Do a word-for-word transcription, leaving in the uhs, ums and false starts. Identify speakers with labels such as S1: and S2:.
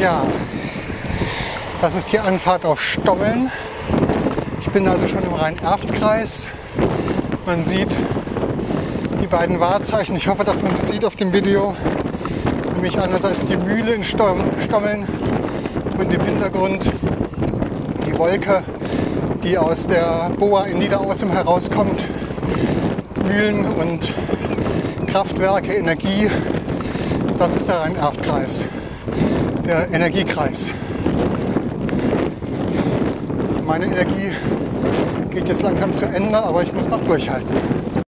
S1: Ja, das ist die Anfahrt auf Stommeln. Ich bin also schon im Rhein-Erft-Kreis. Man sieht die beiden Wahrzeichen. Ich hoffe, dass man sie sieht auf dem Video. Nämlich einerseits die Mühle in Stommeln und im Hintergrund die Wolke, die aus der Boa in Niederaußem herauskommt. Mühlen und Kraftwerke, Energie. Das ist der Rhein-Erft-Kreis, der Energiekreis. Meine Energie geht jetzt langsam zu Ende, aber ich muss noch durchhalten.